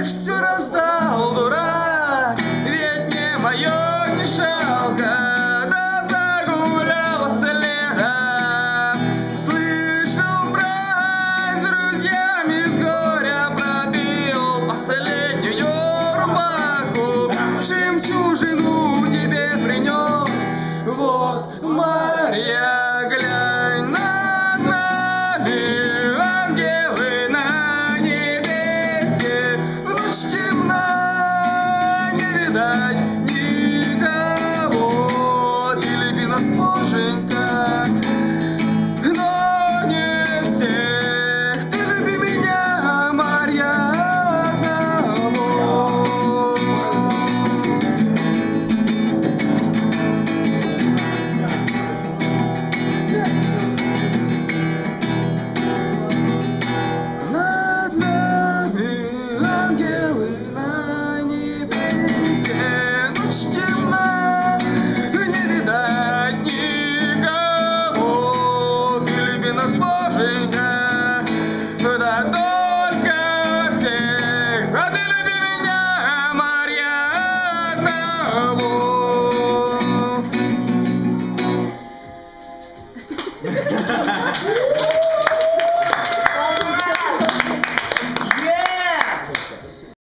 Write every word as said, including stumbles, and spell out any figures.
все раздал, дурак, ведь не мое, не жалко, да загулялась лето. Слышал, брат, с друзьями с горя пропил последнюю рубаху, жемчужину тебе принес. Вот, Марья, глянь над нами, ангелы на небесе. В ночь темна, не видать никого. Ты люби нас, Боженька, но не всех. Ты люби меня, Марья, одного. Над нами ангелы на небесе. Ночь темна, не видать никого. Ты люби нас, Боженька, да только всех. А ты люби меня, Марья, одного.